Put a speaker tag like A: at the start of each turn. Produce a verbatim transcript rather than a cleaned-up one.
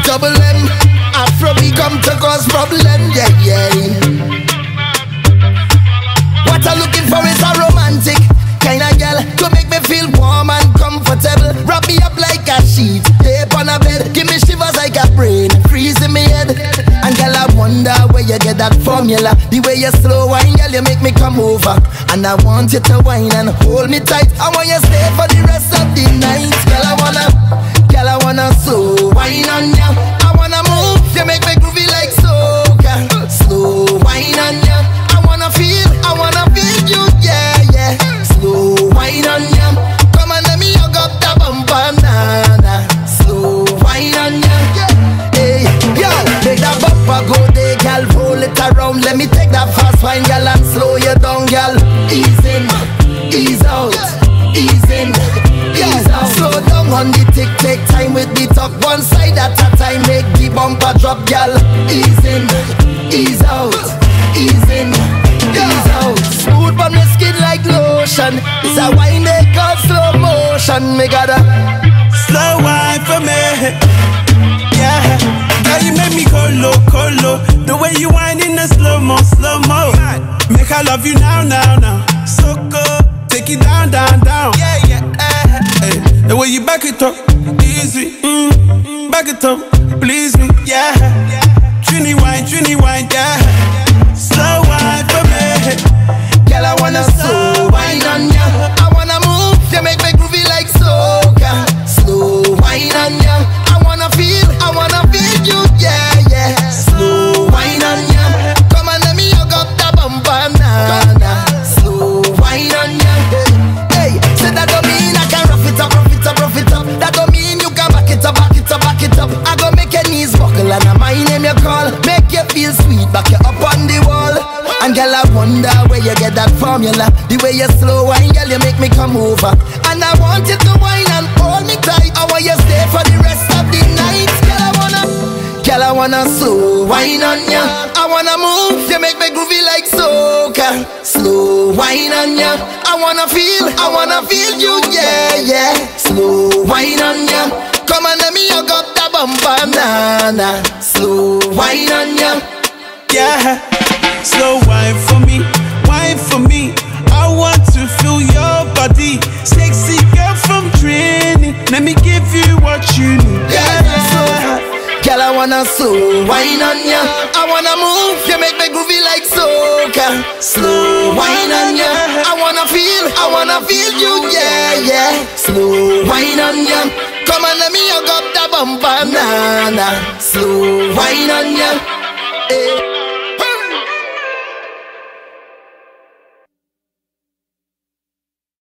A: double M. Afro we come to cause problem, yeah, yeah. What I'm looking for is a romantic kind of girl to make me feel warm and comfortable. Wrap me up like a sheet, lay on a bed, give me shivers like a brain freeze in me head. And girl, I wonder where you get that formula. The way you slow wine, girl, you make me come over. And I want you to wine and hold me tight. I want you stay for the rest of the night. Girl, I wanna, girl, I wanna so wine on ya. I wanna move, you make me groovy like soca. Slow wine on ya. I wanna feel, I wanna feel you, yeah, yeah. Slow wine on ya. Come on, let me hug up the bumper, nah, nah. Slow wine on ya, yeah. Hey, yo, make that bumper go there, girl. Roll it around, let me take that fast wine, girl, and slow you down, girl. Ease in, ease out, ease in, ease out. Slow down on the tick, take time with the talk. One side at a time, make the bumper drop, girl. Ease in, ease out, ease in, ease out. Smooth on the skin like lotion. It's a wine they call slow motion. Me gotta
B: slow wine for me, yeah. Girl, you make me colo, colo. The way you whine in the slow-mo, slow-mo. Make I love you now, now, now. So good, take it down, down, down. Yeah, yeah, uh, hey. The way you back it up, easy, mm, back it up, please me, yeah. Trini wine, Trini wine, yeah. Slow wine for me.
A: Girl, I wanna slow wine on ya. I wanna move, you make me groovy like soca. Slow wine on ya. I wanna feel, I wanna feel you, yeah, yeah. Slow wine on ya. Come on, let me hug up the bumper, nah, nah. Slow wine on ya. Hey, say that don't mean I can rough it up, rough it up, rough it up. That don't mean you can back it up, back it up, back it up. I go make your knees buckle and I my name you call. Make you feel sweet, back you up on the wall. And girl, I wonder where you get that formula. The way you slow wine, girl, you make me come over. And I want you to wine and hold me tight. I want you stay for the rest of the night. Girl, I wanna, girl, I wanna slow wine on ya. I wanna move, you make me groovy like soca. Slow wine on ya. I wanna feel, I wanna feel you, yeah, yeah. Slow wine on ya. Come on, let me hug up the bumper, nah, nah. Slow wine on ya,
B: yeah. Slow wine for me, wine for me. I want to feel your body. Sexy girl from Trini, let me give you what you need.
A: Yeah, so girl, I wanna slow wine on ya. I wanna move, you make me groovy like soca. Slow wine on ya. I wanna feel, I wanna feel you, yeah, yeah. Slow wine on ya. Come on, let me hug up the bumper, nah, nah. Slow wine on ya, hey.